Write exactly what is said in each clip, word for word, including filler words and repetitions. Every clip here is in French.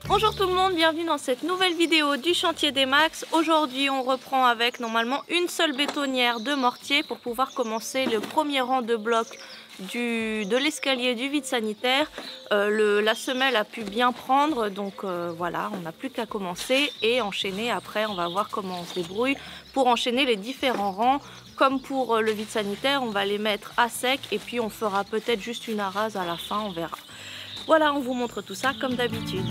Bonjour tout le monde, bienvenue dans cette nouvelle vidéo du chantier des Max. Aujourd'hui on reprend avec normalement une seule bétonnière de mortier pour pouvoir commencer le premier rang de blocs du, de l'escalier du vide sanitaire. Euh, le, la semelle a pu bien prendre, donc euh, voilà, on n'a plus qu'à commencer et enchaîner. Après on va voir comment on se débrouille pour enchaîner les différents rangs. Comme pour le vide sanitaire, on va les mettre à sec et puis on fera peut-être juste une arase à la fin, on verra. Voilà, on vous montre tout ça comme d'habitude.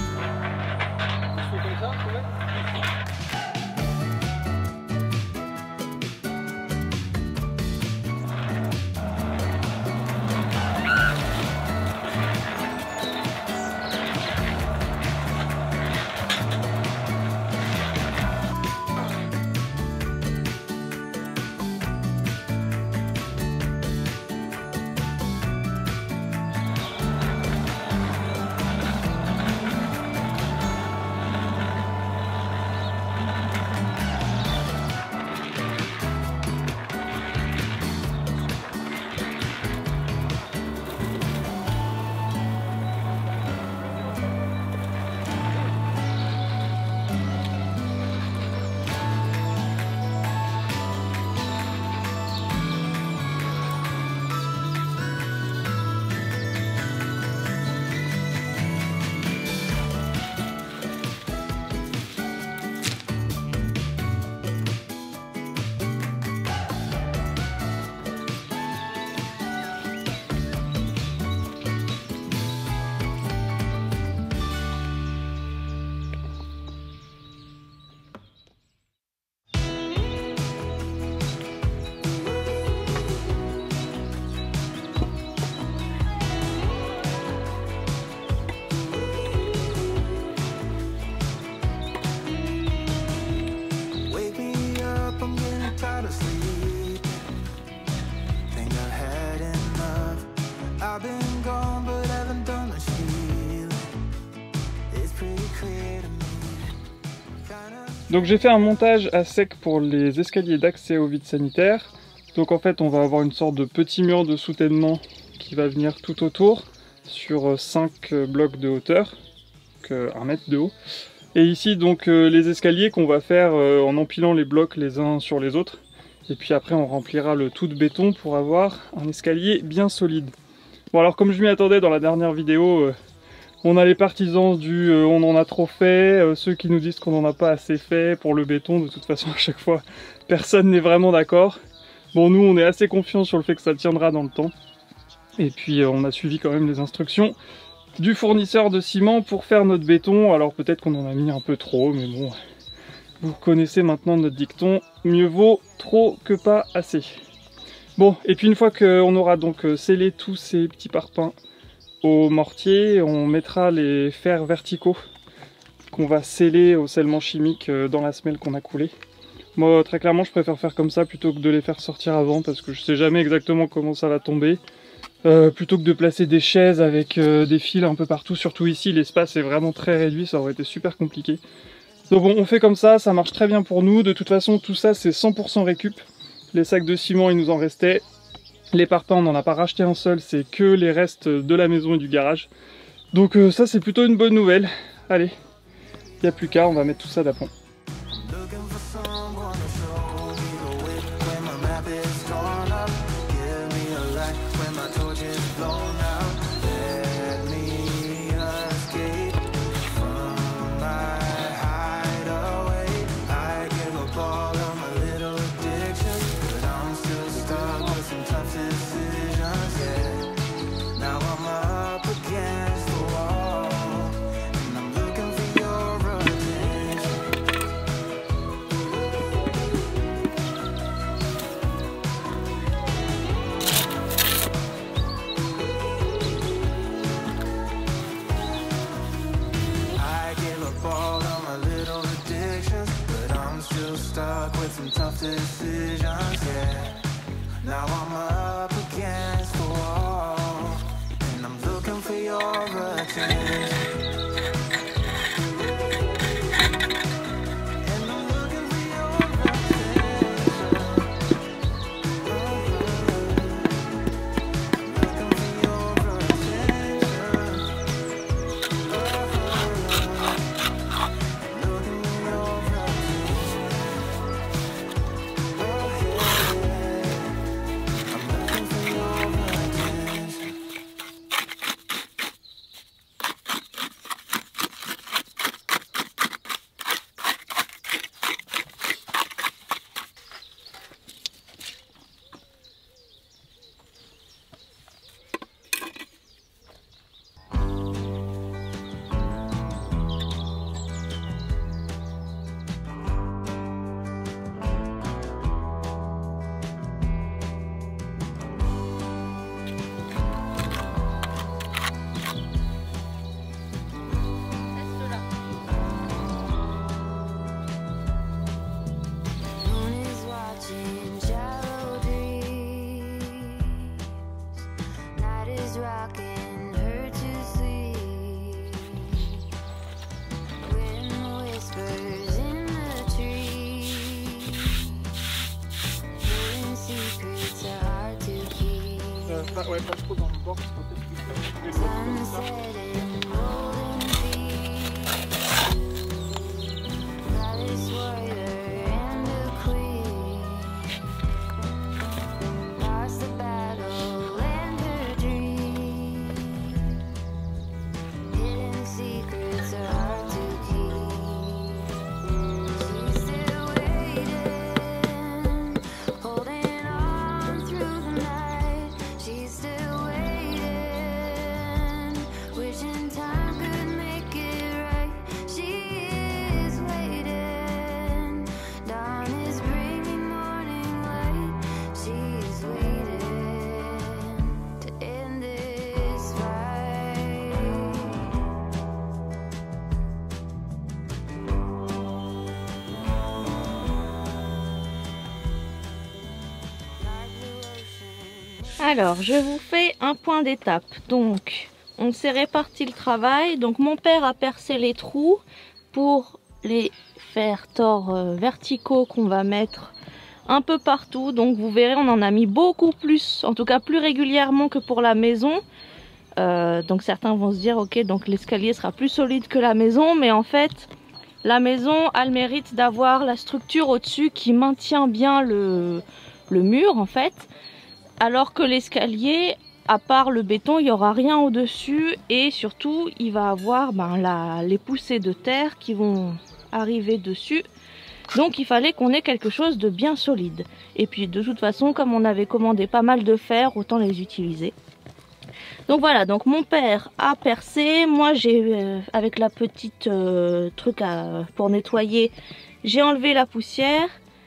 Donc j'ai fait un montage à sec pour les escaliers d'accès au vide sanitaire. Donc en fait on va avoir une sorte de petit mur de soutènement qui va venir tout autour sur cinq blocs de hauteur, donc un mètre de haut. Et ici donc les escaliers qu'on va faire en empilant les blocs les uns sur les autres. Et puis après on remplira le tout de béton pour avoir un escalier bien solide. Bon alors comme je m'y attendais dans la dernière vidéo, euh, on a les partisans du euh, on en a trop fait, euh, ceux qui nous disent qu'on n'en a pas assez fait pour le béton. De toute façon à chaque fois personne n'est vraiment d'accord. Bon nous on est assez confiants sur le fait que ça tiendra dans le temps. Et puis euh, on a suivi quand même les instructions du fournisseur de ciment pour faire notre béton. Alors peut-être qu'on en a mis un peu trop, mais bon, vous connaissez maintenant notre dicton, mieux vaut trop que pas assez. Bon, et puis une fois qu'on aura donc scellé tous ces petits parpaings au mortier, on mettra les fers verticaux qu'on va sceller au scellement chimique dans la semelle qu'on a coulée. Moi, très clairement, je préfère faire comme ça plutôt que de les faire sortir avant parce que je sais jamais exactement comment ça va tomber. Euh, plutôt que de placer des chaises avec euh, des fils un peu partout, surtout ici, l'espace est vraiment très réduit, ça aurait été super compliqué. Donc bon, on fait comme ça, ça marche très bien pour nous. De toute façon, tout ça, c'est cent pour cent récup. Les sacs de ciment, il nous en restait. Les parpaings, on n'en a pas racheté un seul, c'est que les restes de la maison et du garage. Donc euh, ça, c'est plutôt une bonne nouvelle. Allez, il n'y a plus qu'à, on va mettre tout ça d'aplomb. Some tough decisions, yeah. Now I'm up against the wall, and I'm looking for your attention. And I'm looking for your attention. Looking for your attention. Pas, ouais, pas trop dans le bord, parce qu'en fait, tu peux comme ça. Alors, je vous fais un point d'étape. Donc, on s'est réparti le travail. Donc, mon père a percé les trous pour les faire tors euh, verticaux qu'on va mettre un peu partout. Donc, vous verrez, on en a mis beaucoup plus, en tout cas plus régulièrement que pour la maison. Euh, donc, certains vont se dire, ok, donc l'escalier sera plus solide que la maison. Mais en fait, la maison a le mérite d'avoir la structure au-dessus qui maintient bien le, le mur, en fait. Alors que l'escalier, à part le béton, il n'y aura rien au-dessus et surtout, il va avoir ben, la, les poussées de terre qui vont arriver dessus. Donc il fallait qu'on ait quelque chose de bien solide. Et puis de toute façon, comme on avait commandé pas mal de fer, autant les utiliser. Donc voilà, donc mon père a percé. Moi, j'ai euh, avec la petite euh, truc à, pour nettoyer, j'ai enlevé la poussière.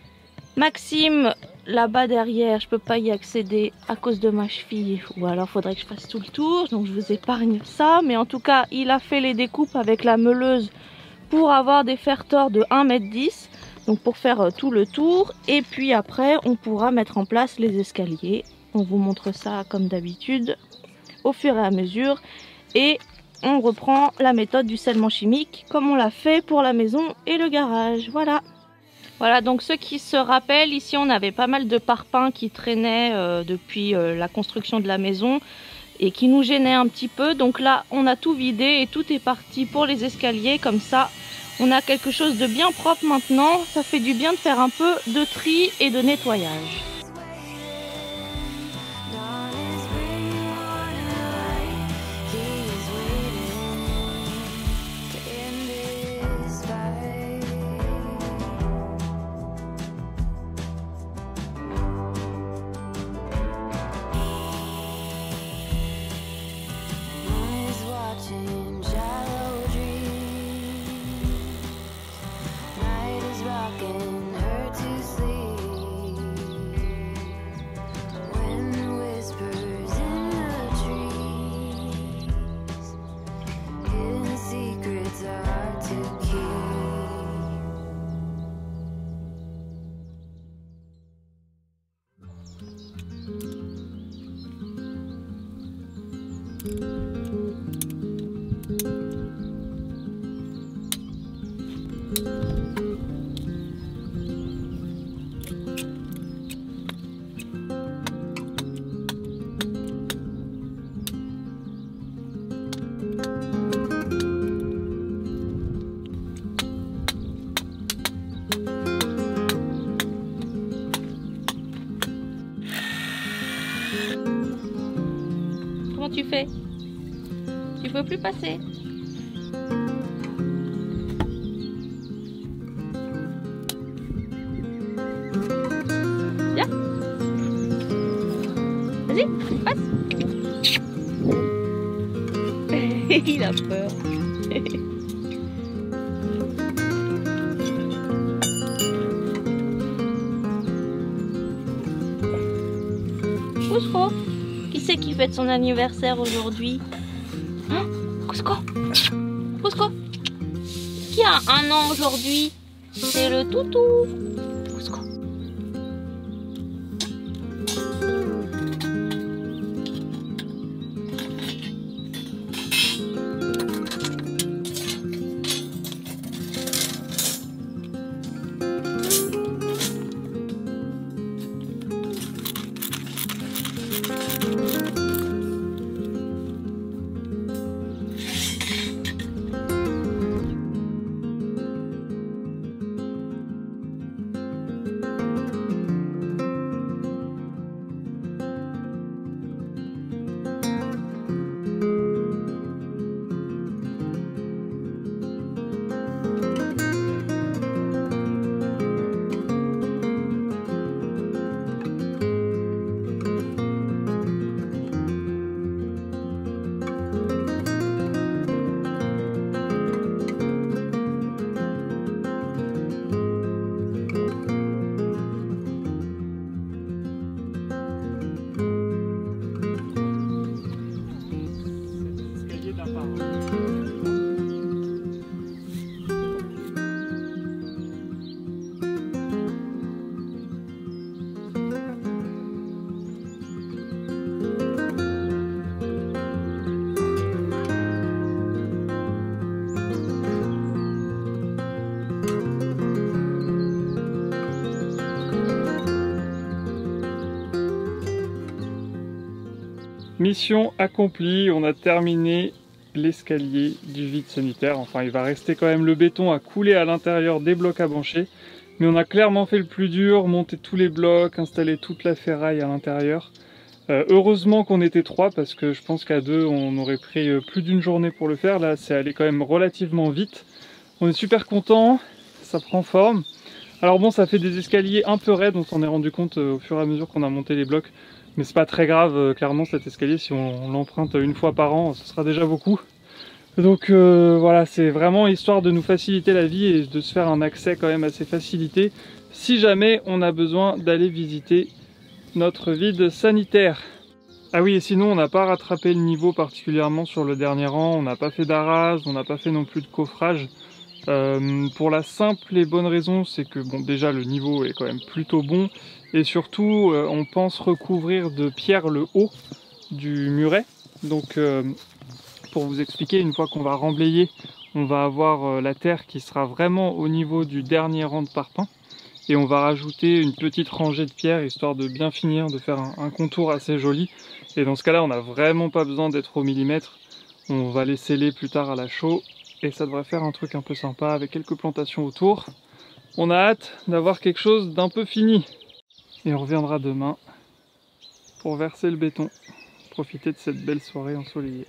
Maxime, là-bas derrière, je peux pas y accéder à cause de ma cheville, ou alors faudrait que je fasse tout le tour, donc je vous épargne ça. Mais en tout cas, il a fait les découpes avec la meuleuse pour avoir des fer-tors de un mètre dix, donc pour faire tout le tour. Et puis après, on pourra mettre en place les escaliers. On vous montre ça comme d'habitude au fur et à mesure. Et on reprend la méthode du scellement chimique comme on l'a fait pour la maison et le garage. Voilà. Voilà, donc ceux qui se rappellent, ici on avait pas mal de parpaings qui traînaient euh, depuis euh, la construction de la maison et qui nous gênaient un petit peu. Donc là, on a tout vidé et tout est parti pour les escaliers. Comme ça, on a quelque chose de bien propre maintenant. Ça fait du bien de faire un peu de tri et de nettoyage. Comment tu fais? Tu peux plus passer? Viens. Vas-y, passe. Il a peur. Cusco, qui c'est qui fête son anniversaire aujourd'hui? Hein? Cusco, Cusco, qui a un an aujourd'hui? C'est le toutou. Cusco. Mission accomplie, on a terminé l'escalier du vide sanitaire. Enfin, il va rester quand même le béton à couler à l'intérieur des blocs à bancher. Mais on a clairement fait le plus dur, monter tous les blocs, installer toute la ferraille à l'intérieur. Euh, heureusement qu'on était trois, parce que je pense qu'à deux, on aurait pris plus d'une journée pour le faire. Là, c'est allé quand même relativement vite. On est super content, ça prend forme. Alors bon, ça fait des escaliers un peu raides, on s'en est rendu compte au fur et à mesure qu'on a monté les blocs. Mais c'est pas très grave, clairement, cet escalier, si on, on l'emprunte une fois par an, ce sera déjà beaucoup. Donc euh, voilà, c'est vraiment histoire de nous faciliter la vie et de se faire un accès quand même assez facilité si jamais on a besoin d'aller visiter notre vide sanitaire. Ah oui, et sinon on n'a pas rattrapé le niveau particulièrement sur le dernier rang, on n'a pas fait d'arras, on n'a pas fait non plus de coffrage. Euh, pour la simple et bonne raison, c'est que bon, déjà le niveau est quand même plutôt bon et surtout euh, on pense recouvrir de pierre le haut du muret. Donc euh, pour vous expliquer, une fois qu'on va remblayer, on va avoir euh, la terre qui sera vraiment au niveau du dernier rang de parpaing et on va rajouter une petite rangée de pierres histoire de bien finir, de faire un, un contour assez joli. Et dans ce cas là on n'a vraiment pas besoin d'être au millimètre, on va les sceller plus tard à la chaux et ça devrait faire un truc un peu sympa avec quelques plantations autour. On a hâte d'avoir quelque chose d'un peu fini et on reviendra demain pour verser le béton, profiter de cette belle soirée ensoleillée.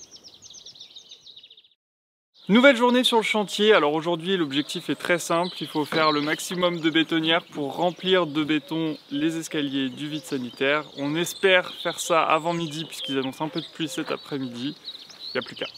Nouvelle journée sur le chantier. Alors aujourd'hui l'objectif est très simple, il faut faire le maximum de bétonnières pour remplir de béton les escaliers du vide sanitaire. On espère faire ça avant midi puisqu'ils annoncent un peu de pluie cet après-midi. Il n'y a plus qu'à.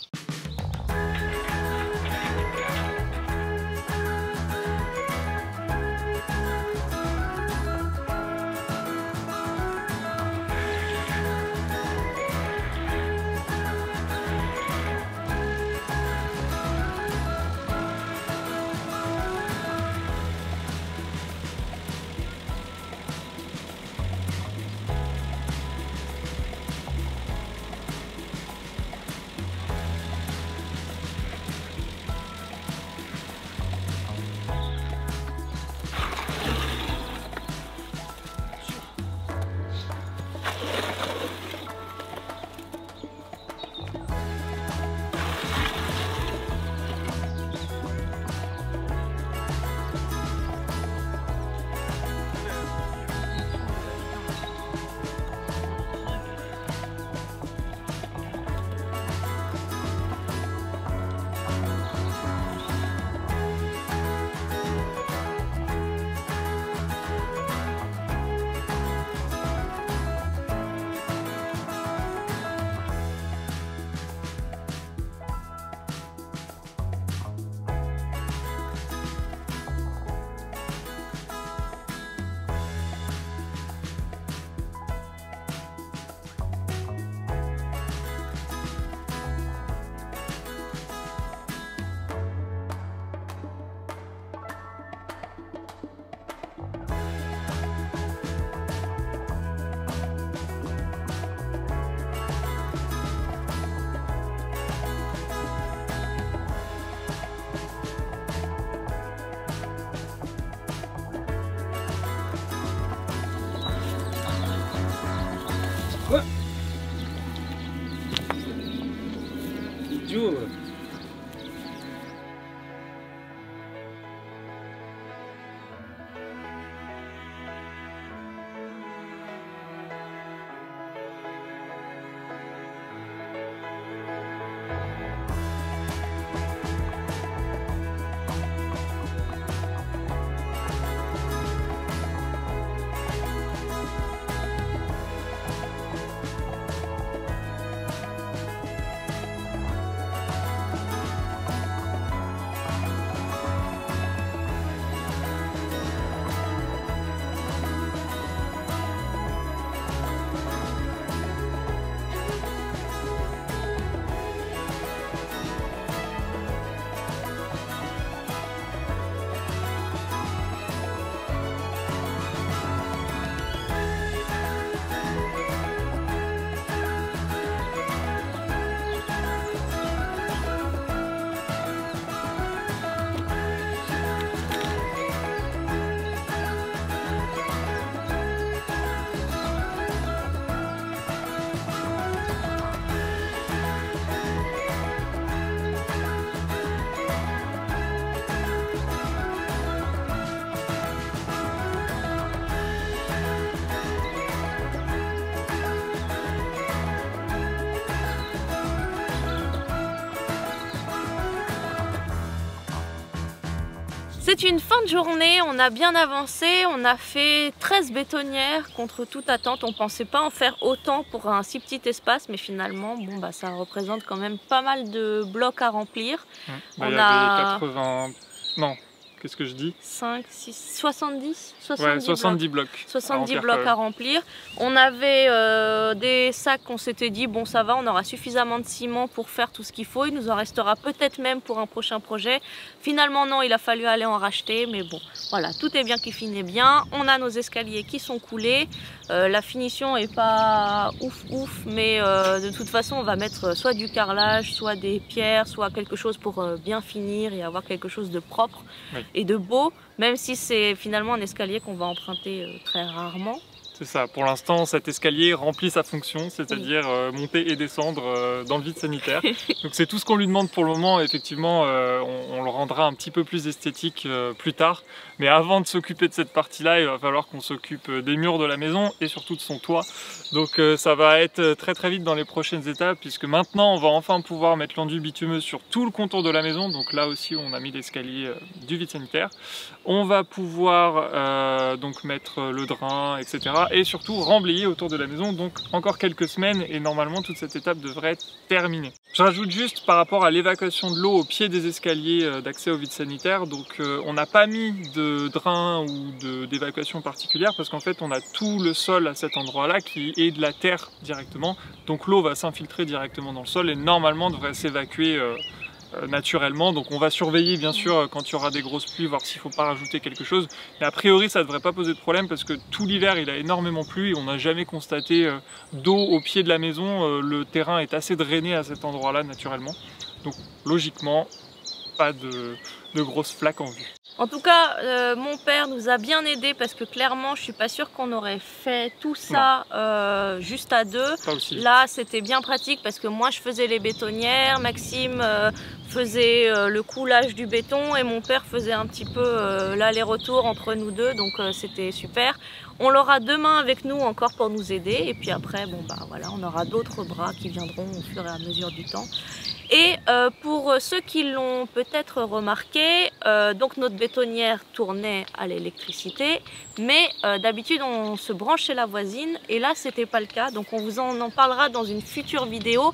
C'est une fin de journée, on a bien avancé, on a fait treize bétonnières contre toute attente. On pensait pas en faire autant pour un si petit espace, mais finalement, bon, bah, ça représente quand même pas mal de blocs à remplir. Mmh. Bah, on il y a avait quatre-vingts... Non, qu'est-ce que je dis? cinq, six, soixante-dix Ouais, soixante-dix blocs. soixante-dix à blocs à remplir. On avait euh, des sacs qu'on s'était dit, bon ça va, on aura suffisamment de ciment pour faire tout ce qu'il faut. Il nous en restera peut-être même pour un prochain projet. Finalement non, il a fallu aller en racheter, mais bon, voilà, tout est bien qui finit bien. On a nos escaliers qui sont coulés. Euh, la finition est pas ouf ouf, mais euh, de toute façon on va mettre soit du carrelage, soit des pierres, soit quelque chose pour euh, bien finir et avoir quelque chose de propre oui. et de beau, même si c'est finalement un escalier qu'on va emprunter euh, très rarement. C'est ça, pour l'instant cet escalier remplit sa fonction, c'est-à-dire oui. euh, monter et descendre euh, dans le vide sanitaire. Donc c'est tout ce qu'on lui demande pour le moment, effectivement euh, on, on le rendra un petit peu plus esthétique euh, plus tard. Mais avant de s'occuper de cette partie-là, il va falloir qu'on s'occupe des murs de la maison et surtout de son toit. Donc euh, ça va être très très vite dans les prochaines étapes, puisque maintenant on va enfin pouvoir mettre l'enduit bitumeuse sur tout le contour de la maison. Donc là aussi on a mis l'escalier euh, du vide sanitaire. On va pouvoir euh, donc mettre le drain, et cetera. Et surtout remblayer autour de la maison, donc encore quelques semaines et normalement toute cette étape devrait être terminée. Je rajoute juste par rapport à l'évacuation de l'eau au pied des escaliers d'accès au vide sanitaire, donc euh, on n'a pas mis de drain ou d'évacuation particulière parce qu'en fait on a tout le sol à cet endroit là qui est de la terre directement, donc l'eau va s'infiltrer directement dans le sol et normalement devrait s'évacuer euh, Euh, naturellement. Donc on va surveiller bien sûr euh, quand il y aura des grosses pluies, voir s'il ne faut pas rajouter quelque chose, mais a priori ça ne devrait pas poser de problème parce que tout l'hiver il a énormément plu et on n'a jamais constaté euh, d'eau au pied de la maison. Euh, le terrain est assez drainé à cet endroit là naturellement, donc logiquement pas de, de grosses flaques en vue. En tout cas, euh, mon père nous a bien aidés parce que clairement, je suis pas sûre qu'on aurait fait tout ça euh, juste à deux. Là, c'était bien pratique parce que moi, je faisais les bétonnières, Maxime euh, faisait euh, le coulage du béton et mon père faisait un petit peu euh, l'aller-retour entre nous deux, donc euh, c'était super. On l'aura demain avec nous encore pour nous aider et puis après, bon bah voilà, on aura d'autres bras qui viendront au fur et à mesure du temps. Et euh, pour ceux qui l'ont peut-être remarqué, euh, donc notre bétonnière tournait à l'électricité, mais euh, d'habitude on se branche chez la voisine et là c'était pas le cas, donc on vous en, en parlera dans une future vidéo.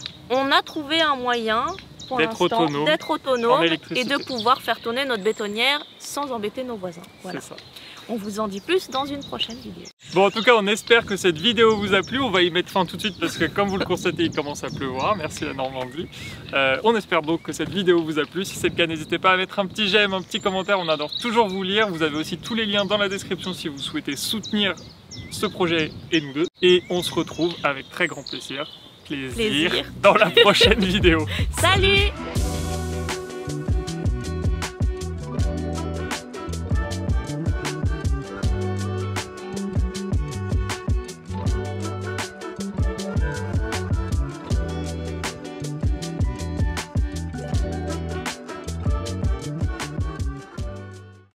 On a trouvé un moyen d'être autonome, autonome et de pouvoir faire tourner notre bétonnière sans embêter nos voisins. Voilà. C'est ça. On vous en dit plus dans une prochaine vidéo. Bon, en tout cas, on espère que cette vidéo vous a plu. On va y mettre fin tout de suite parce que, comme vous le constatez, il commence à pleuvoir. Merci la Normandie. Euh, on espère donc que cette vidéo vous a plu. Si c'est le cas, n'hésitez pas à mettre un petit j'aime, un petit commentaire. On adore toujours vous lire. Vous avez aussi tous les liens dans la description si vous souhaitez soutenir ce projet et nous deux. Et on se retrouve avec très grand plaisir, plaisir, plaisir. dans la prochaine vidéo. Salut!